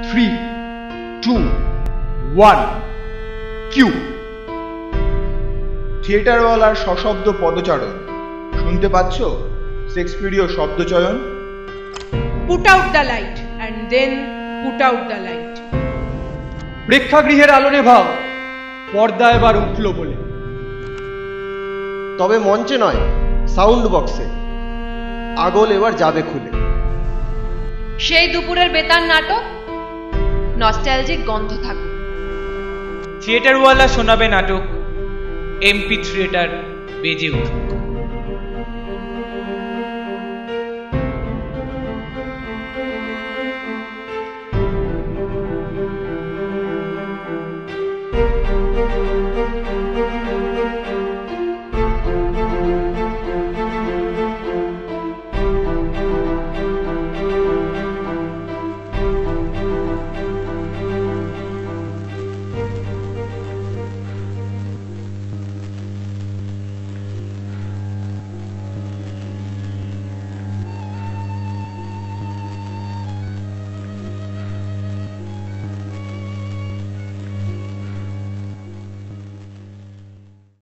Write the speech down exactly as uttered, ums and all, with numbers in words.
Three two one cue. থিয়েটারওয়ালার সশব্দ পদচারণ শুনতে পাচ্ছ? শেক্সপিয়ারীয় শব্দচয়ন। Put out the light and then put out the light. প্রেক্ষাগৃহের আলো নেভাও, পর্দা এবার উঠল বলে। তবে মঞ্চে নয়, সাউন্ড বক্সে। আগল এবার যাবে খুলে। সেই দুপুরের বেতার নাটক নস্টালজিক গন্ধ থাকুক। থিয়েটারওয়ালা শোনাবে নাটক, এমপি থ্রিয়েটার বেজে উঠুক।